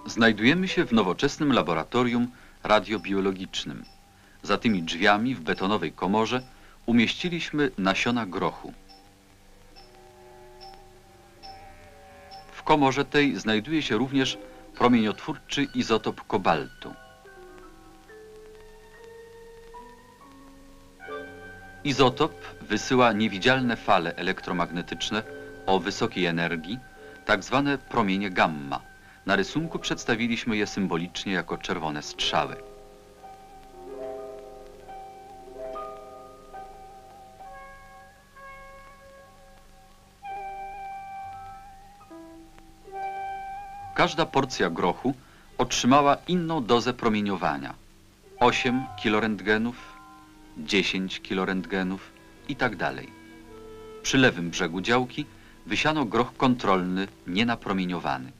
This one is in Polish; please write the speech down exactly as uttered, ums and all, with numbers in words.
Znajdujemy się w nowoczesnym laboratorium radiobiologicznym. Za tymi drzwiami w betonowej komorze umieściliśmy nasiona grochu. W komorze tej znajduje się również promieniotwórczy izotop kobaltu. Izotop wysyła niewidzialne fale elektromagnetyczne o wysokiej energii, tak zwane promienie gamma. Na rysunku przedstawiliśmy je symbolicznie jako czerwone strzały. Każda porcja grochu otrzymała inną dozę promieniowania. osiem kilorentgenów, dziesięć kilorentgenów i tak dalej. Przy lewym brzegu działki wysiano groch kontrolny, nienapromieniowany.